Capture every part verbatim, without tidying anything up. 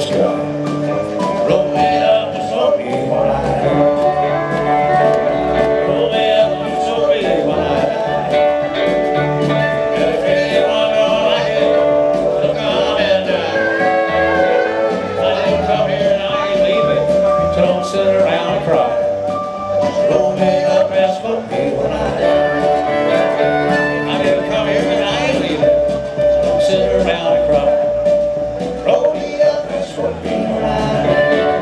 sky. Roll me up and smoke me when I die. Roll me up and smoke me when I die. And if anyone don't like it, they'll come and die. I didn't come here and I ain't leaving, so don't sit around and cry. Roll me up and smoke me when I die. I didn't come here and I ain't leaving, so don't sit around and cry. Roll me up and smoke me when I die.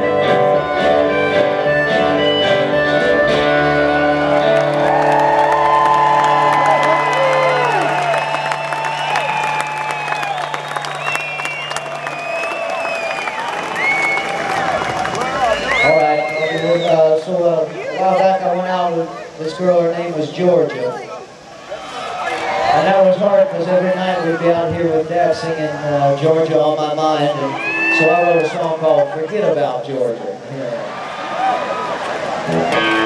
All right, uh, so uh, a while back I went out with this girl, her name was Georgia. And that was hard because every night we'd be out here with Dad singing uh, Georgia on my mind. And so I wrote a song called Forget About Georgia. Yeah.